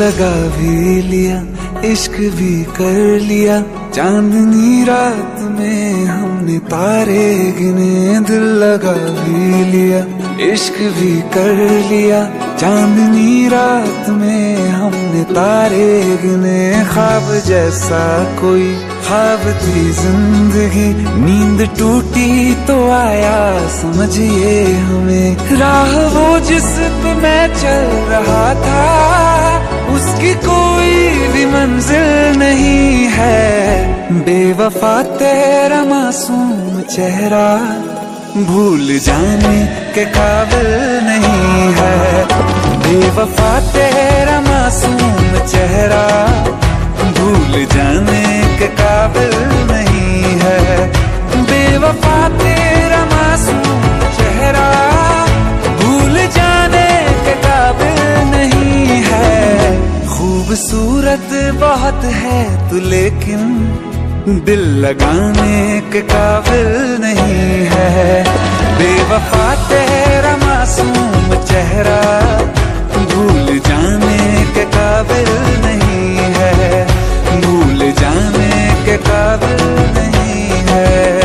लगा भी लिया, इश्क भी कर लिया, चांदनी रात में हमने तारे गिने। दिल लगा भी लिया, इश्क भी कर लिया, चांदनी रात में हमने तारे गिने। ख्वाब जैसा कोई ख्वाब थी जिंदगी, नींद टूटी तो आया समझिए हमें। राह वो जिस पे मैं चल रहा था, उसकी कोई भी मंजिल नहीं है। बेवफा तेरा मासूम चेहरा भूल जाने के काबिल नहीं है। बेवफा तेरा मासूम चेहरा भूल जाने के काबिल नहीं है। बेवफा तेरा मासूम चेहरा भूल जाने के काबिल नहीं है। खूबसूरत बहुत है तू लेकिन दिल लगाने के काबिल नहीं है। बेवफा तेरा मासूम चेहरा भूल जाने के काबिल नहीं है। भूल जाने के काबिल नहीं है।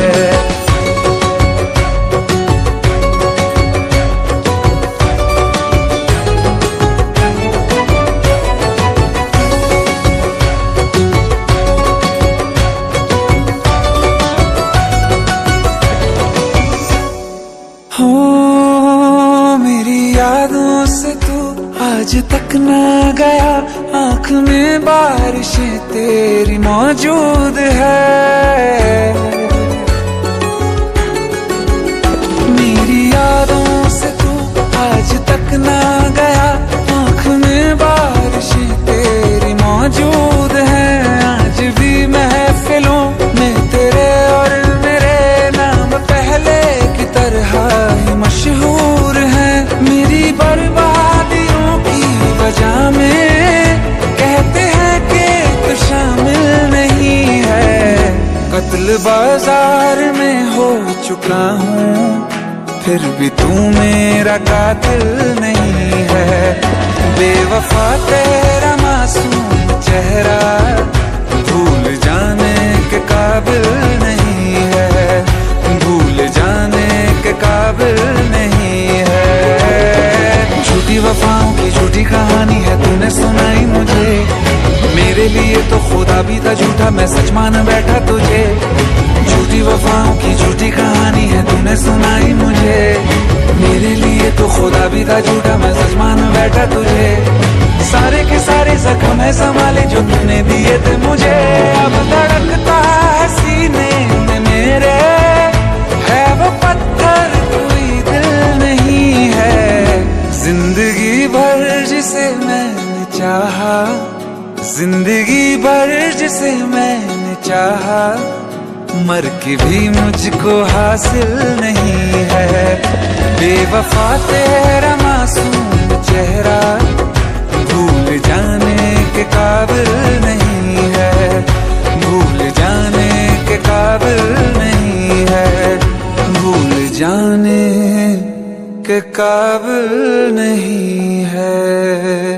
हो मेरी यादों से तू आज तक ना गया, आँख में बारिशें तेरी मौजूद है। मेरी यादों से तू आज तक ना गया, आँख में बारिशें तेरी मौजूद है। आज भी महफिलों में तेरे और मेरे नाम पहले की तरह ही मशहूर है। मेरी बर्बादियों की वजह में कहते हैं कि तू शामिल नहीं है। कत्ल बाजार में हो चुका हूँ, फिर भी तू मेरा कातिल नहीं है। बेवफा तेरा मासूम चेहरा भूल जाने के काबिल नहीं है। भूल जाने के काबिल नहीं है। झूठी वफाओं की झूठी कहानी है तूने सुनाई मुझे। मेरे लिए तो खुदा भी था झूठा, मैं सच मान बैठा तुझे। झूठी वफाओं की झूठी कहानी है तूने सुनाई मुझे। मेरे लिए तो खुदा भी था झूठा, मैं सच मान बैठा तुझे। सारे के सारे जख्म है संभाले जो तूने दिए थे मुझे। अब धड़कता है सीने में मेरे, है वो पत्थर कोई दिल नहीं है। जिंदगी भर जिसे मैंने चाहा, जिंदगी भर जिसे मैंने चाहा, मर के भी मुझको हासिल नहीं है। बेवफा तेरा मासूम चेहरा भूल जाने के काबिल नहीं है। भूल जाने के काबिल नहीं है। भूल जाने के काबिल नहीं है।